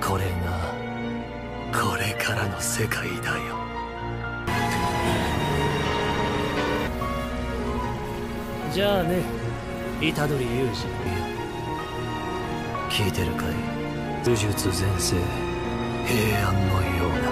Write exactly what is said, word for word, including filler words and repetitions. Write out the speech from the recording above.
これがこれからの世界だよ。じゃあね、虎杖裕二。聞いてるかい？武術全盛、平安の世。